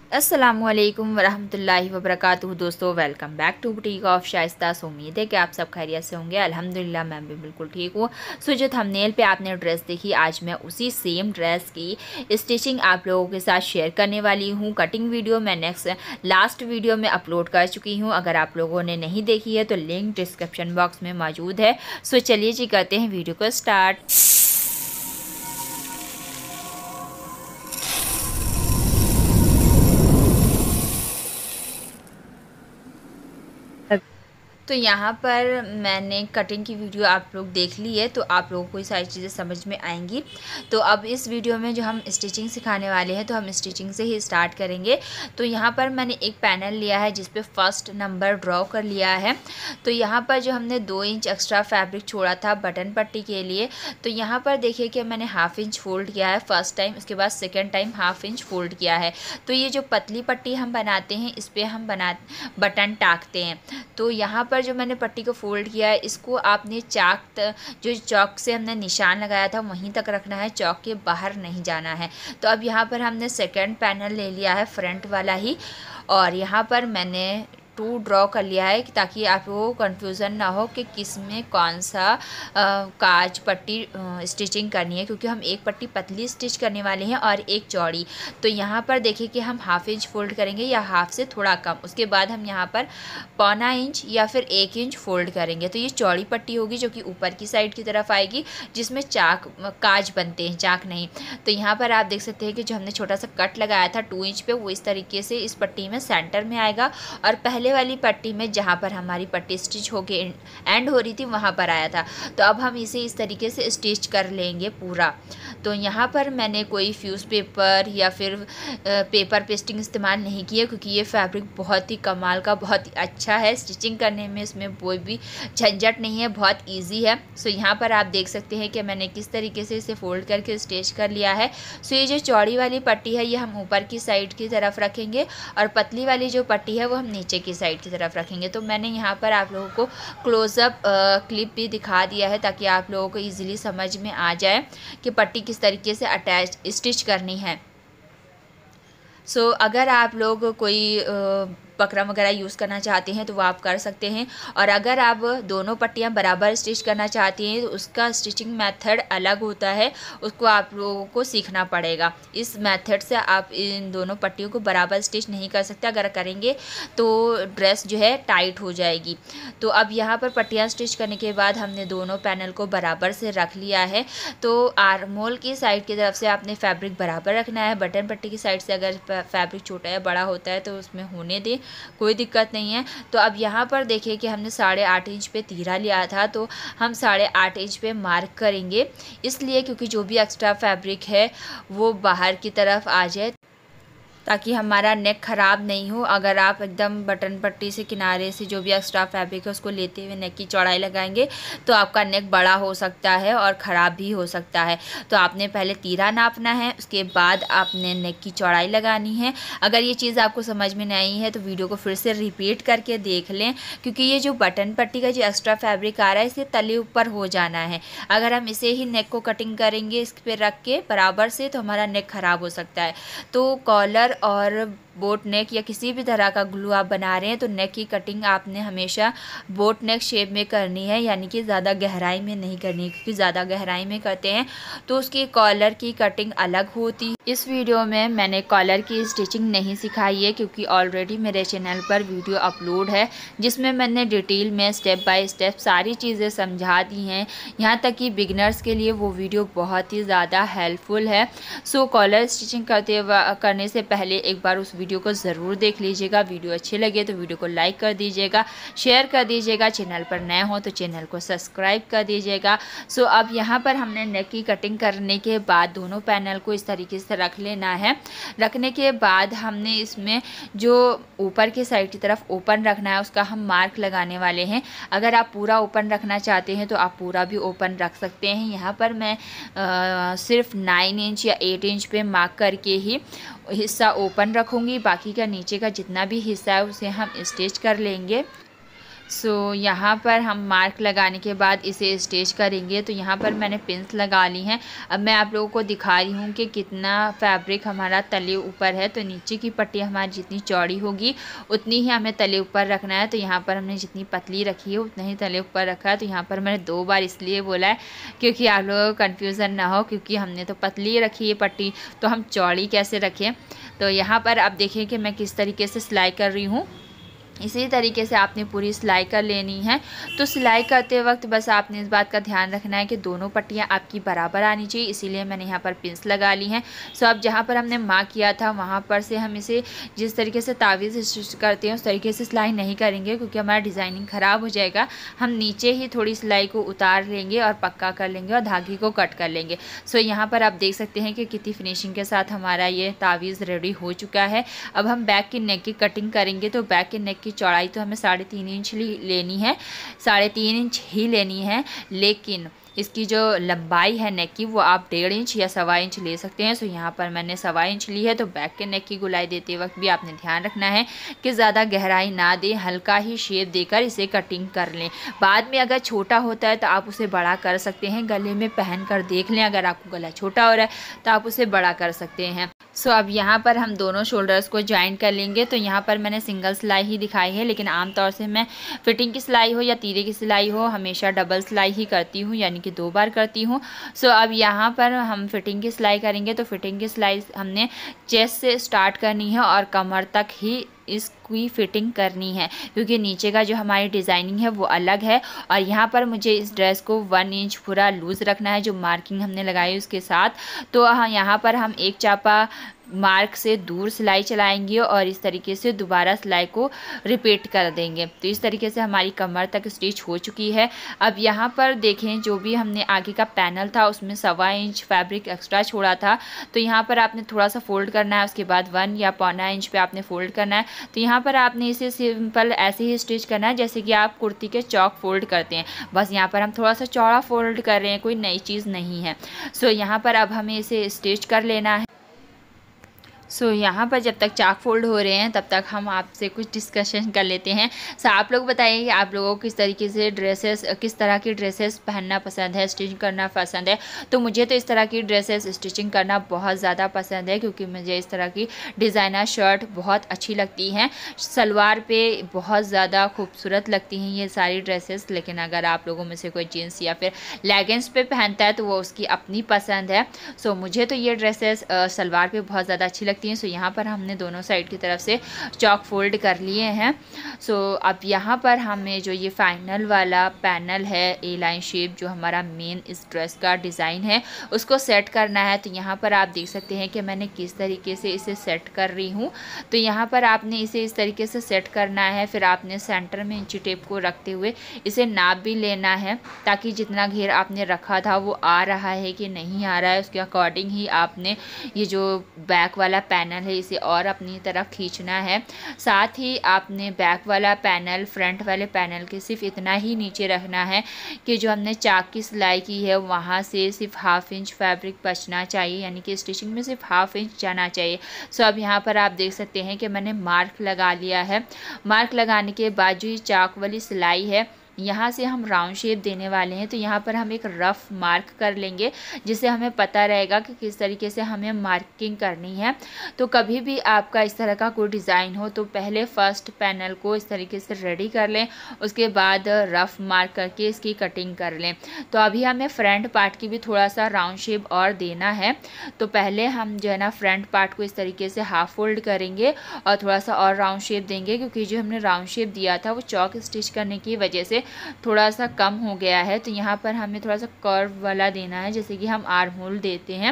अस्सलामुअलैकुम वरहमतुल्लाहि वबरकातुहू। दोस्तों, welcome back to boutique of Shaista. उम्मीद है कि आप सब खैरियत से होंगे। अल्हम्दुलिल्लाह मैं भी बिल्कुल ठीक हूँ। जो थंबनेल पे आपने ड्रेस देखी, आज मैं उसी सेम ड्रेस की स्टिचिंग आप लोगों के साथ शेयर करने वाली हूँ। कटिंग वीडियो मैं लास्ट वीडियो में अपलोड कर चुकी हूँ। अगर आप लोगों ने नहीं देखी है तो लिंक डिस्क्रिप्शन बॉक्स में मौजूद है। चलिए जी, करते हैं वीडियो को स्टार्ट। तो यहाँ पर मैंने कटिंग की वीडियो आप लोग देख ली है, तो आप लोगों को ये सारी चीज़ें समझ में आएंगी। तो अब इस वीडियो में जो हम स्टिचिंग सिखाने वाले हैं, तो हम स्टिचिंग से ही स्टार्ट करेंगे। तो यहाँ पर मैंने एक पैनल लिया है जिस पे फर्स्ट नंबर ड्रॉ कर लिया है। तो यहाँ पर जो हमने 2 इंच एक्स्ट्रा फैब्रिक छोड़ा था बटन पट्टी के लिए, तो यहाँ पर देखिए कि मैंने हाफ इंच फोल्ड किया है फर्स्ट टाइम, उसके बाद second time half inch fold किया है। तो ये जो पतली पट्टी हम बनाते हैं, इस पर हम बटन टाकते हैं। तो यहाँ पर जो मैंने पट्टी को फोल्ड किया है, इसको आपने जो चौक से हमने निशान लगाया था वहीं तक रखना है, चौक के बाहर नहीं जाना है। तो अब यहाँ पर हमने सेकंड पैनल ले लिया है, फ्रंट वाला ही, और यहाँ पर मैंने 2 ड्रॉ कर लिया है ताकि आपको कंफ्यूजन ना हो कि किस में कौन सा काज पट्टी स्टिचिंग करनी है, क्योंकि हम एक पट्टी पतली स्टिच करने वाले हैं और एक चौड़ी। तो यहाँ पर देखिए कि हम हाफ इंच फोल्ड करेंगे या हाफ से थोड़ा कम, उसके बाद हम यहाँ पर 1.25 इंच या फिर 1 इंच फोल्ड करेंगे। तो ये चौड़ी पट्टी होगी जो कि ऊपर की साइड की तरफ आएगी, जिसमें काज बनते हैं, चाक नहीं। तो यहाँ पर आप देख सकते हैं कि जो हमने छोटा सा कट लगाया था 2 इंच पे, वो इस तरीके से इस पट्टी में सेंटर में आएगा, और पहले वाली पट्टी में जहाँ पर हमारी पट्टी स्टिच होके एंड हो रही थी वहाँ पर आया था। तो अब हम इसे इस तरीके से स्टिच कर लेंगे पूरा। तो यहाँ पर मैंने कोई फ्यूज़ पेपर या फिर पेपर पेस्टिंग इस्तेमाल नहीं किया, क्योंकि ये फैब्रिक बहुत ही कमाल का, बहुत ही अच्छा है स्टिचिंग करने में, इसमें कोई भी झंझट नहीं है, बहुत ईजी है। यहाँ पर आप देख सकते हैं कि मैंने किस तरीके से इसे फोल्ड करके स्टिच कर लिया है। ये जो चौड़ी वाली पट्टी है ये हम ऊपर की साइड की तरफ रखेंगे, और पतली वाली जो पट्टी है वो हम नीचे की साइड की तरफ रखेंगे। तो मैंने यहाँ पर आप लोगों को क्लोज़अप क्लिप भी दिखा दिया है ताकि आप लोगों को ईजिली समझ में आ जाए कि पट्टी किस तरीके से अटैच स्टिच करनी है। अगर आप लोग कोई बकरम वगैरह यूज़ करना चाहते हैं तो वो आप कर सकते हैं, और अगर आप दोनों पट्टियाँ बराबर स्टिच करना चाहती हैं तो उसका स्टिचिंग मेथड अलग होता है, उसको आप लोगों को सीखना पड़ेगा। इस मेथड से आप इन दोनों पट्टियों को बराबर स्टिच नहीं कर सकते, अगर करेंगे तो ड्रेस जो है टाइट हो जाएगी। तो अब यहाँ पर पट्टियाँ स्टिच करने के बाद हमने दोनों पैनल को बराबर से रख लिया है। तो आर्मोल की साइड की तरफ से आपने फैब्रिक बराबर रखना है, बटन पट्टी की साइड से अगर फैब्रिक छोटा या बड़ा होता है तो उसमें होने दें, कोई दिक्कत नहीं है। तो अब यहाँ पर देखिए कि हमने 8.5 इंच पे तीरा लिया था, तो हम 8.5 इंच पे मार्क करेंगे, इसलिए क्योंकि जो भी एक्स्ट्रा फैब्रिक है वो बाहर की तरफ आ जाए, ताकि हमारा नेक ख़राब नहीं हो। अगर आप एकदम बटन पट्टी से किनारे से जो भी एक्स्ट्रा फैब्रिक है उसको लेते हुए नेक की चौड़ाई लगाएंगे तो आपका नेक बड़ा हो सकता है और ख़राब भी हो सकता है। तो आपने पहले तीरा नापना है, उसके बाद आपने नेक की चौड़ाई लगानी है। अगर ये चीज़ आपको समझ में नहीं है तो वीडियो को फिर से रिपीट करके देख लें, क्योंकि ये जो बटन पट्टी का जो एक्स्ट्रा फैब्रिक आ रहा है इसे तले ऊपर हो जाना है। अगर हम इसे ही नेक को कटिंग करेंगे इस पर रख के बराबर से, तो हमारा नेक ख़राब हो सकता है। तो कॉलर और बोट नेक या किसी भी तरह का ग्लू आप बना रहे हैं तो नेक की कटिंग आपने हमेशा बोट नेक शेप में करनी है, यानी कि ज़्यादा गहराई में नहीं करनी है, क्योंकि ज़्यादा गहराई में करते हैं तो उसकी कॉलर की कटिंग अलग होती है। इस वीडियो में मैंने कॉलर की स्टिचिंग नहीं सिखाई है, क्योंकि ऑलरेडी मेरे चैनल पर वीडियो अपलोड है जिसमें मैंने डिटेल में स्टेप बाय स्टेप सारी चीज़ें समझा दी हैं। यहाँ तक कि बिगनर्स के लिए वो वीडियो बहुत ही ज़्यादा हेल्पफुल है। कॉलर स्टिचिंग करने से पहले एक बार उस वीडियो को ज़रूर देख लीजिएगा। वीडियो अच्छे लगे तो वीडियो को लाइक कर दीजिएगा, शेयर कर दीजिएगा, चैनल पर नए हो तो चैनल को सब्सक्राइब कर दीजिएगा। अब यहाँ पर हमने नेक की कटिंग करने के बाद दोनों पैनल को इस तरीके से रख लेना है। रखने के बाद हमने इसमें जो ऊपर की साइड की तरफ ओपन रखना है उसका हम मार्क लगाने वाले हैं। अगर आप पूरा ओपन रखना चाहते हैं तो आप पूरा भी ओपन रख सकते हैं। यहाँ पर मैं सिर्फ 9 इंच या 8 इंच पे मार्क करके ही हिस्सा ओपन रखूँगी, बाकी का नीचे का जितना भी हिस्सा है उसे हम स्टिच कर लेंगे। यहाँ पर हम मार्क लगाने के बाद इसे स्टिच करेंगे। तो यहाँ पर मैंने पिन्स लगा ली हैं। अब मैं आप लोगों को दिखा रही हूँ कि कितना फैब्रिक हमारा तले ऊपर है। तो नीचे की पट्टी हमारी जितनी चौड़ी होगी उतनी ही हमें तले ऊपर रखना है। तो यहाँ पर हमने जितनी पतली रखी है उतना ही तले ऊपर रखा है। तो यहाँ पर मैंने 2 बार इसलिए बोला है क्योंकि आप लोगों को कन्फ्यूज़न ना हो, क्योंकि हमने तो पतली रखी है पट्टी, तो हम चौड़ी कैसे रखें। तो यहाँ पर आप देखिए कि मैं किस तरीके से सिलाई कर रही हूँ। इसी तरीके से आपने पूरी सिलाई कर लेनी है। तो सिलाई करते वक्त बस आपने इस बात का ध्यान रखना है कि दोनों पट्टियाँ आपकी बराबर आनी चाहिए, इसीलिए मैंने यहाँ पर पिंस लगा ली हैं। सो अब जहाँ पर हमने मार्क किया था वहाँ पर से हम इसे जिस तरीके से तावीज़ स्टिच करते हैं उस तरीके से सिलाई नहीं करेंगे, क्योंकि हमारा डिज़ाइनिंग ख़राब हो जाएगा। हम नीचे ही थोड़ी सिलाई को उतार लेंगे और पक्का कर लेंगे और धागे को कट कर लेंगे। सो यहाँ पर आप देख सकते हैं कि कितनी फिनिशिंग के साथ हमारा ये तावीज़ रेडी हो चुका है। अब हम बैक की नेक की कटिंग करेंगे। तो बैक की नेक की चौड़ाई तो हमें 3.5 इंच लेनी है, 3.5 इंच ही लेनी है, लेकिन इसकी जो लंबाई है नेक की वो आप 1.5 इंच या 1.25 इंच ले सकते हैं। सो यहाँ पर मैंने 1.25 इंच ली है। तो बैक के नेक की गुलाई देते वक्त भी आपने ध्यान रखना है कि ज़्यादा गहराई ना दें, हल्का ही शेप देकर इसे कटिंग कर लें। बाद में अगर छोटा होता है तो आप उसे बड़ा कर सकते हैं, गले में पहन कर देख लें। अगर आपको गला छोटा हो रहा है तो आप उसे बड़ा कर सकते हैं। सो अब यहाँ पर हम दोनों शोल्डर्स को ज्वाइन कर लेंगे। तो यहाँ पर मैंने सिंगल सिलाई ही दिखाई है, लेकिन आमतौर से मैं फिटिंग की सिलाई हो या तीरे की सिलाई हो हमेशा डबल सिलाई ही करती हूँ, यानी कि 2 बार करती हूँ। सो अब यहाँ पर हम फिटिंग की सिलाई करेंगे। तो फिटिंग की सिलाई हमने चेस्ट से स्टार्ट करनी है और कमर तक ही इसकी फिटिंग करनी है, क्योंकि नीचे का जो हमारी डिज़ाइनिंग है वो अलग है। और यहाँ पर मुझे इस ड्रेस को 1 इंच पूरा लूज़ रखना है, जो मार्किंग हमने लगाई उसके साथ। तो यहाँ पर हम 1 चापा मार्क से दूर सिलाई चलाएंगे और इस तरीके से दोबारा सिलाई को रिपीट कर देंगे। तो इस तरीके से हमारी कमर तक स्टिच हो चुकी है। अब यहाँ पर देखें, जो भी हमने आगे का पैनल था उसमें 1.25 इंच फैब्रिक एक्स्ट्रा छोड़ा था। तो यहाँ पर आपने थोड़ा सा फोल्ड करना है, उसके बाद 1 या 1.25 इंच पे आपने फोल्ड करना है। तो यहाँ पर आपने इसे सिंपल ऐसे ही स्टिच करना है जैसे कि आप कुर्ती के चौक फोल्ड करते हैं। बस यहाँ पर हम थोड़ा सा चौड़ा फोल्ड कर रहे हैं, कोई नई चीज़ नहीं है। सो यहाँ पर अब हमें इसे स्टिच कर लेना है। सो यहाँ पर जब तक चाक फोल्ड हो रहे हैं तब तक हम आपसे कुछ डिस्कशन कर लेते हैं। सो आप लोग बताइए कि आप लोगों को किस तरीके से किस तरह की ड्रेसेस पहनना पसंद है, स्टिचिंग करना पसंद है। तो मुझे तो इस तरह की ड्रेसेस स्टिचिंग करना बहुत ज़्यादा पसंद है, क्योंकि मुझे इस तरह की डिज़ाइनर शर्ट बहुत अच्छी लगती हैं। सलवार पे बहुत ज़्यादा खूबसूरत लगती हैं ये सारी ड्रेसेस। लेकिन अगर आप लोगों में से कोई जीन्स या फिर लेगिंग्स पे पहनता है तो वो उसकी अपनी पसंद है। सो मुझे तो ये ड्रेसेस सलवार पे बहुत ज़्यादा अच्छी लगती हैं। सो यहाँ पर हमने दोनों साइड की तरफ से चौक फोल्ड कर लिए हैं। सो अब यहाँ पर हमें जो ये फाइनल वाला पैनल है ए लाइन शेप, जो हमारा मेन इस ड्रेस का डिज़ाइन है, उसको सेट करना है। तो यहाँ पर आप देख सकते हैं कि मैंने किस तरीके से इसे सेट कर रही हूँ। तो यहाँ पर आपने इसे इस तरीके से सेट करना है। फिर आपने सेंटर में इंची टेप को रखते हुए इसे नाप भी लेना है, ताकि जितना घेर आपने रखा था वो आ रहा है कि नहीं आ रहा है, उसके अकॉर्डिंग ही आपने ये जो बैक वाला पैनल है इसे और अपनी तरफ खींचना है। साथ ही आपने बैक वाला पैनल फ्रंट वाले पैनल के सिर्फ इतना ही नीचे रखना है कि जो हमने चाक की सिलाई की है वहाँ से सिर्फ 1/2 इंच फैब्रिक बचना चाहिए, यानी कि स्टिचिंग में सिर्फ 1/2 इंच जाना चाहिए। सो अब यहाँ पर आप देख सकते हैं कि मैंने मार्क लगा लिया है। मार्क लगाने के बाद जो ये चाक वाली सिलाई है यहाँ से हम राउंड शेप देने वाले हैं। तो यहाँ पर हम एक रफ़ मार्क कर लेंगे, जिससे हमें पता रहेगा कि किस तरीके से हमें मार्किंग करनी है। तो कभी भी आपका इस तरह का कोई डिज़ाइन हो तो पहले फर्स्ट पैनल को इस तरीके से रेडी कर लें, उसके बाद रफ़ मार्क करके इसकी कटिंग कर लें। तो अभी हमें फ्रंट पार्ट की भी थोड़ा सा राउंड शेप और देना है। तो पहले हम जो है ना फ्रंट पार्ट को इस तरीके से हाफ फोल्ड करेंगे और थोड़ा सा और राउंड शेप देंगे, क्योंकि जो हमने राउंड शेप दिया था वो चौक स्टिच करने की वजह से थोड़ा सा कम हो गया है। तो यहाँ पर हमें थोड़ा सा कर्व वाला देना है, जैसे कि हम आर्म होल देते हैं।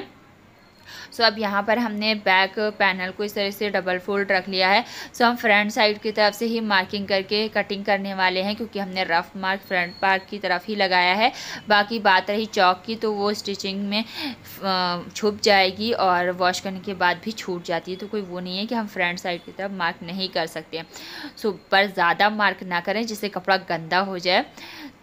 सो अब यहाँ पर हमने बैक पैनल को इस तरह से डबल फोल्ड रख लिया है। सो हम फ्रंट साइड की तरफ से ही मार्किंग करके कटिंग करने वाले हैं, क्योंकि हमने रफ़ मार्क फ्रंट पार्ट की तरफ ही लगाया है। बाकी बात रही चौक की, तो वो स्टिचिंग में छुप जाएगी और वॉश करने के बाद भी छूट जाती है। तो कोई वो नहीं है कि हम फ्रंट साइड की तरफ मार्क नहीं कर सकते। सो पर ज़्यादा मार्क ना करें जिससे कपड़ा गंदा हो जाए।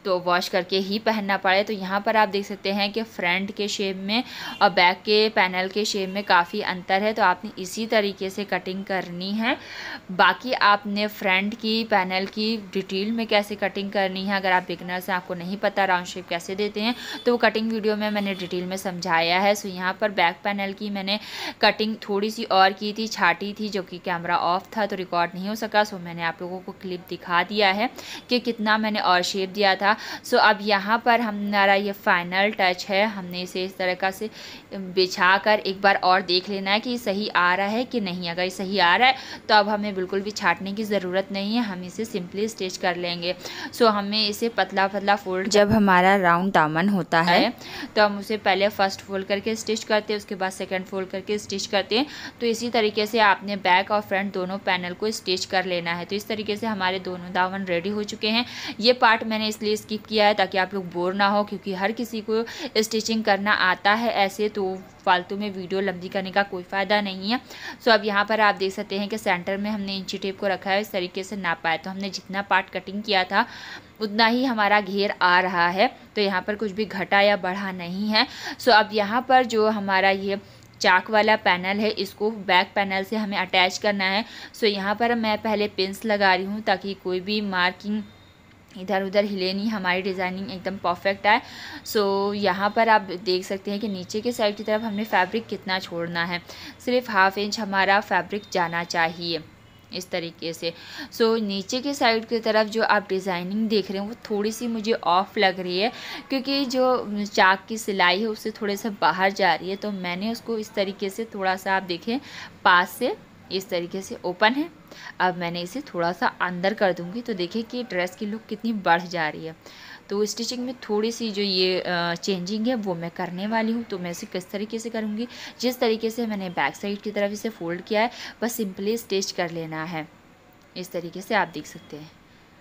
तो वॉश करके ही पहनना पड़े। तो यहाँ पर आप देख सकते हैं कि फ्रंट के शेप में और बैक के पैनल के शेप में काफ़ी अंतर है, तो आपने इसी तरीके से कटिंग करनी है। बाकी आपने फ्रंट की पैनल की डिटेल में कैसे कटिंग करनी है, अगर आप बिगनर्स हैं, आपको नहीं पता राउंड शेप कैसे देते हैं, तो वो कटिंग वीडियो में मैंने डिटेल में समझाया है। सो यहाँ पर बैक पैनल की मैंने कटिंग थोड़ी सी और की थी, छाटी थी, जो कि कैमरा ऑफ था तो रिकॉर्ड नहीं हो सका। सो मैंने आप लोगों को क्लिप दिखा दिया है कि कितना मैंने और शेप दिया था। सो अब यहाँ पर हमारा ये फाइनल टच है, हमने इसे इस तरह से बिछा कर एक बार और देख लेना है कि सही आ रहा है कि नहीं। अगर सही आ रहा है तो अब हमें बिल्कुल भी छाटने की ज़रूरत नहीं है, हम इसे सिंपली स्टिच कर लेंगे। सो हमें इसे पतला पतला फोल्ड, जब हमारा राउंड दामन होता है तो हम उसे पहले फर्स्ट फोल्ड करके स्टिच करते हैं, उसके बाद सेकंड फोल्ड करके स्टिच करते हैं। तो इसी तरीके से आपने बैक और फ्रंट दोनों पैनल को स्टिच कर लेना है। तो इस तरीके से हमारे दोनों दामन रेडी हो चुके हैं। ये पार्ट मैंने इसलिए स्किप किया है ताकि आप लोग बोर ना हो, क्योंकि हर किसी को स्टिचिंग करना आता है ऐसे, तो फालतू में वीडियो लंबी करने का कोई फ़ायदा नहीं है। सो अब यहाँ पर आप देख सकते हैं कि सेंटर में हमने इंची टेप को रखा है, इस तरीके से नापा है। तो हमने जितना पार्ट कटिंग किया था उतना ही हमारा घेर आ रहा है, तो यहाँ पर कुछ भी घटा या बढ़ा नहीं है। सो अब यहाँ पर जो हमारा ये चाक वाला पैनल है, इसको बैक पैनल से हमें अटैच करना है। सो यहाँ पर मैं पहले पिंस लगा रही हूँ ताकि कोई भी मार्किंग इधर उधर हिले नहीं, हमारी डिज़ाइनिंग एकदम परफेक्ट आए। सो यहाँ पर आप देख सकते हैं कि नीचे के साइड की तरफ हमने फैब्रिक कितना छोड़ना है, सिर्फ ½ इंच हमारा फैब्रिक जाना चाहिए इस तरीके से। सो नीचे के साइड की तरफ जो आप डिज़ाइनिंग देख रहे हैं वो थोड़ी सी मुझे ऑफ लग रही है, क्योंकि जो चाक की सिलाई है उससे थोड़े से बाहर जा रही है। तो मैंने उसको इस तरीके से थोड़ा सा, आप देखें पास से इस तरीके से ओपन है, अब मैंने इसे थोड़ा सा अंदर कर दूंगी तो देखिए कि ड्रेस की लुक कितनी बढ़ जा रही है। तो स्टिचिंग में थोड़ी सी जो ये चेंजिंग है वो मैं करने वाली हूँ। तो मैं इसे किस तरीके से करूँगी, जिस तरीके से मैंने बैक साइड की तरफ इसे फोल्ड किया है बस सिंपली स्टिच कर लेना है, इस तरीके से आप देख सकते हैं।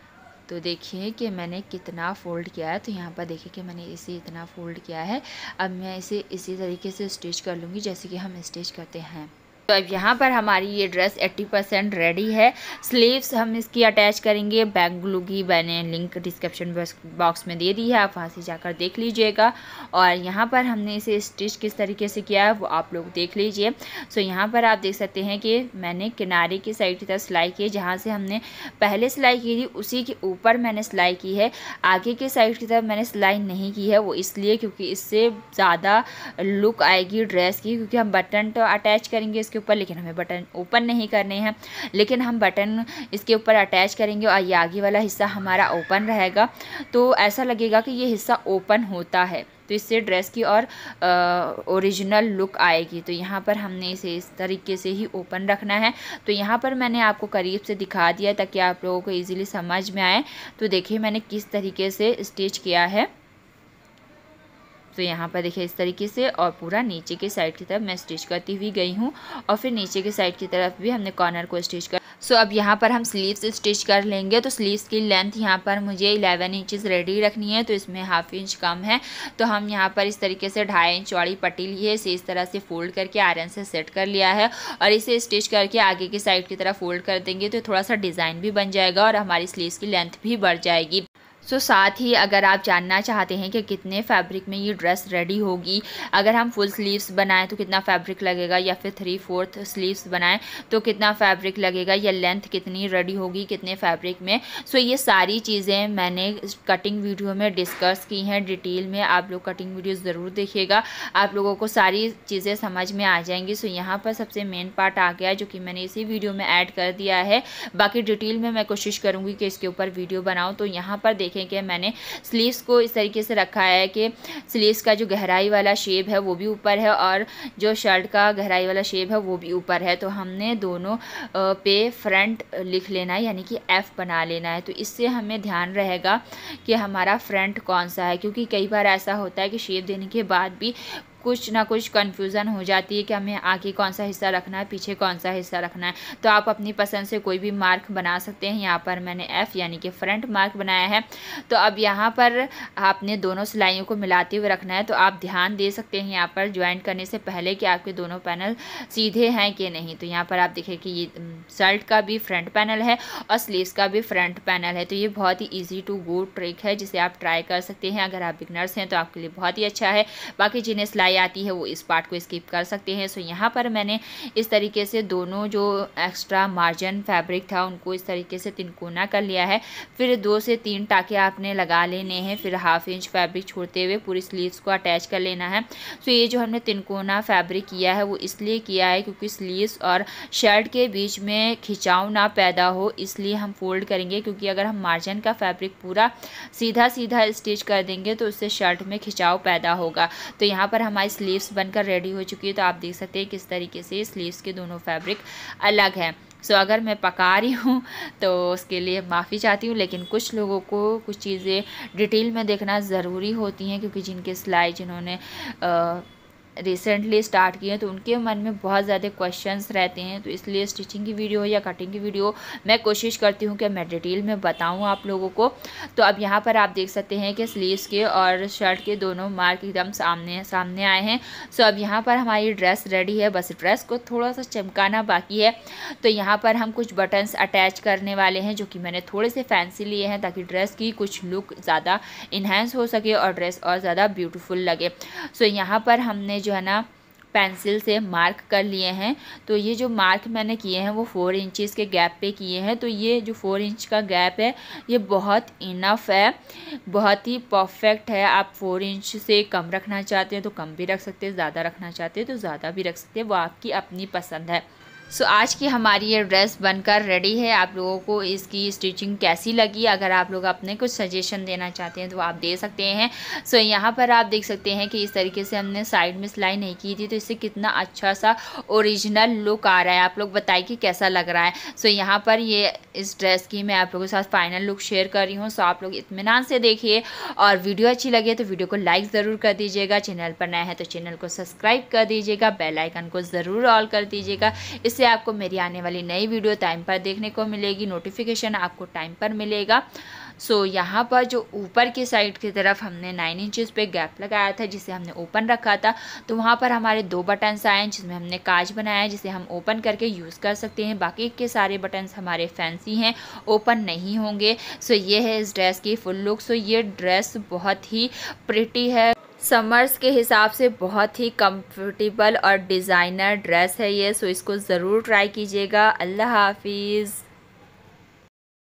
तो देखिए कि मैंने कितना फ़ोल्ड किया है, तो यहाँ पर देखिए कि मैंने इसे इतना फ़ोल्ड किया है। अब मैं इसे इसी तरीके से स्टिच कर लूँगी जैसे कि हम स्टिच करते हैं। तो अब यहाँ पर हमारी ये ड्रेस 80% रेडी है। स्लीव्स हम इसकी अटैच करेंगे, बैक ग्लू की मैंने लिंक डिस्क्रिप्शन बॉक्स में दे दी है, आप वहाँ से जाकर देख लीजिएगा। और यहाँ पर हमने इसे स्टिच किस तरीके से किया है वो आप लोग देख लीजिए। सो यहाँ पर आप देख सकते हैं कि मैंने किनारे की साइड की तरफ सिलाई की है, जहाँ से हमने पहले सिलाई की थी उसी के ऊपर मैंने सिलाई की है। आगे के साइड की तरफ मैंने सिलाई नहीं की है, वो इसलिए क्योंकि इससे ज़्यादा लुक आएगी ड्रेस की, क्योंकि हम बटन तो अटैच करेंगे इसके ऊपर, लेकिन हमें बटन ओपन नहीं करने हैं, लेकिन हम बटन इसके ऊपर अटैच करेंगे और ये आगे वाला हिस्सा हमारा ओपन रहेगा, तो ऐसा लगेगा कि ये हिस्सा ओपन होता है, तो इससे ड्रेस की और ओरिजिनल लुक आएगी। तो यहाँ पर हमने इसे इस तरीके से ही ओपन रखना है। तो यहाँ पर मैंने आपको करीब से दिखा दिया ताकि आप लोगों को ईजिली समझ में आए। तो देखिए मैंने किस तरीके से स्टिच किया है। तो यहाँ पर देखिए इस तरीके से, और पूरा नीचे के साइड की तरफ मैं स्टिच करती हुई गई हूँ, और फिर नीचे के साइड की तरफ भी हमने कॉर्नर को स्टिच कर। सो अब यहाँ पर हम स्लीव्स स्टिच कर लेंगे। तो स्लीव्स की लेंथ यहाँ पर मुझे 11 इंचेस रेडी रखनी है, तो इसमें ½ इंच कम है। तो हम यहाँ पर इस तरीके से 2.5 इंच चौड़ी पट्टी ली है, इसे इस तरह से फोल्ड करके आयरन से सेट कर लिया है, और इसे स्टिच करके आगे की साइड की तरफ फोल्ड कर देंगे, तो थोड़ा सा डिज़ाइन भी बन जाएगा और हमारी स्लीव्स की लेंथ भी बढ़ जाएगी। सो साथ ही अगर आप जानना चाहते हैं कि कितने फैब्रिक में ये ड्रेस रेडी होगी, अगर हम फुल स्लीव्स बनाएं तो कितना फैब्रिक लगेगा, या फिर 3/4 स्लीव्स बनाएं तो कितना फैब्रिक लगेगा, या लेंथ कितनी रेडी होगी कितने फैब्रिक में, सो ये सारी चीज़ें मैंने कटिंग वीडियो में डिस्कस की हैं डिटेल में। आप लोग कटिंग वीडियो ज़रूर देखिएगा, आप लोगों को सारी चीज़ें समझ में आ जाएंगी। सो यहाँ पर सबसे मेन पार्ट आ गया जो कि मैंने इसी वीडियो में ऐड कर दिया है। बाकी डिटेल में मैं कोशिश करूँगी कि इसके ऊपर वीडियो बनाऊँ। तो यहाँ पर देखें कि मैंने स्लीव्स को इस तरीके से रखा है कि स्लीव्स का जो गहराई वाला शेप है वो भी ऊपर है, और जो शर्ट का गहराई वाला शेप है वो भी ऊपर है। तो हमने दोनों पे फ्रंट लिख लेना है, यानी कि F बना लेना है। तो इससे हमें ध्यान रहेगा कि हमारा फ्रंट कौन सा है, क्योंकि कई बार ऐसा होता है कि शेप देने के बाद भी कुछ ना कुछ कन्फ्यूज़न हो जाती है कि हमें आगे कौन सा हिस्सा रखना है, पीछे कौन सा हिस्सा रखना है। तो आप अपनी पसंद से कोई भी मार्क बना सकते हैं। यहाँ पर मैंने F यानी कि फ्रंट मार्क बनाया है। तो अब यहाँ पर आपने दोनों सिलाइयों को मिलाते हुए रखना है। तो आप ध्यान दे सकते हैं यहाँ पर ज्वाइंट करने से पहले कि आपके दोनों पैनल सीधे हैं कि नहीं। तो यहाँ पर आप देखें कि ये शर्ट का भी फ्रंट पैनल है और स्लीव्स का भी फ्रंट पैनल है। तो ये बहुत ही ईजी टू गो ट्रिक है जिसे आप ट्राई कर सकते हैं। अगर आप बिगनर्स हैं तो आपके लिए बहुत ही अच्छा है। बाकी जिन्हें सिलाई आती है वो इस पार्ट को स्किप कर सकते हैं। सो यहाँ पर मैंने इस तरीके से दोनों जो एक्स्ट्रा मार्जिन फैब्रिक था उनको इस तरीके से तिनकोना कर लिया है। फिर 2 से 3 टाके आपने लगा लेने हैं। फिर 1/2 इंच फैब्रिक छोड़ते हुए पूरी स्लीव्स को अटैच कर लेना है। सो ये जो हमने तिनकोना फैब्रिक किया है वो इसलिए किया है क्योंकि स्लीव्स और शर्ट के बीच में खिंचाव ना पैदा हो, इसलिए हम फोल्ड करेंगे। क्योंकि अगर हम मार्जिन का फैब्रिक पूरा सीधा सीधा स्टिच कर देंगे तो उससे शर्ट में खिंचाव पैदा होगा। तो यहाँ पर हमारी स्लीव्स बनकर रेडी हो चुकी है। तो आप देख सकते हैं किस तरीके से स्लीव्स के दोनों फैब्रिक अलग हैं। सो अगर मैं पका रही हूँ तो उसके लिए माफ़ी चाहती हूँ, लेकिन कुछ लोगों को कुछ चीज़ें डिटेल में देखना ज़रूरी होती हैं क्योंकि जिनके सिलाई जिन्होंने रिसेंटली स्टार्ट किए हैं तो उनके मन में बहुत ज़्यादा क्वेश्चंस रहते हैं। तो इसलिए स्टिचिंग की वीडियो या कटिंग की वीडियो मैं कोशिश करती हूँ कि मैं डिटेल में बताऊँ आप लोगों को। तो अब यहाँ पर आप देख सकते हैं कि स्लीव्स के और शर्ट के दोनों मार्क एकदम सामने आए हैं। सो अब यहाँ पर हमारी ड्रेस रेडी है, बस ड्रेस को थोड़ा सा चमकाना बाकी है। तो यहाँ पर हम कुछ बटन्स अटैच करने वाले हैं जो कि मैंने थोड़े से फैंसी लिए हैं ताकि ड्रेस की कुछ लुक ज़्यादा इन्हेंस हो सके और ड्रेस और ज़्यादा ब्यूटीफुल लगे। सो यहाँ पर हमने जो है ना पेंसिल से मार्क कर लिए हैं। तो ये जो मार्क मैंने किए हैं वो 4 इंचेस के गैप पे किए हैं। तो ये जो 4 इंच का गैप है ये बहुत इनफ है, बहुत ही परफेक्ट है। आप 4 इंच से कम रखना चाहते हैं तो कम भी रख सकते हैं, ज़्यादा रखना चाहते हैं तो ज़्यादा भी रख सकते हैं, वो आपकी अपनी पसंद है। सो आज की हमारी ये ड्रेस बनकर रेडी है। आप लोगों को इसकी स्टिचिंग कैसी लगी, अगर आप लोग अपने कुछ सजेशन देना चाहते हैं तो आप दे सकते हैं। सो यहाँ पर आप देख सकते हैं कि इस तरीके से हमने साइड में सिलाई नहीं की थी तो इससे कितना अच्छा सा ओरिजिनल लुक आ रहा है। आप लोग बताइए कि कैसा लग रहा है। सो यहाँ पर ये इस ड्रेस की मैं आप लोगों के साथ फाइनल लुक शेयर कर रही हूँ। सो आप लोग इत्मीनान से देखिए और वीडियो अच्छी लगे तो वीडियो को लाइक ज़रूर कर दीजिएगा। चैनल पर नया है तो चैनल को सब्सक्राइब कर दीजिएगा, बेल आइकन को ज़रूर ऑल कर दीजिएगा। इससे आपको मेरी आने वाली नई वीडियो टाइम पर देखने को मिलेगी, नोटिफिकेशन आपको टाइम पर मिलेगा। सो यहाँ पर जो ऊपर की साइड की तरफ हमने 9 इंचेस पे गैप लगाया था जिसे हमने ओपन रखा था, तो वहाँ पर हमारे 2 बटन्स आए हैं जिसमें हमने काज बनाया है जिसे हम ओपन करके यूज़ कर सकते हैं। बाकी के सारे बटन्स हमारे फैंसी हैं, ओपन नहीं होंगे। सो ये है इस ड्रेस की फुल लुक। सो ये ड्रेस बहुत ही प्रिटी है, समर्स के हिसाब से बहुत ही कंफर्टेबल और डिज़ाइनर ड्रेस है ये। सो इसको ज़रूर ट्राई कीजिएगा। अल्लाह हाफिज़।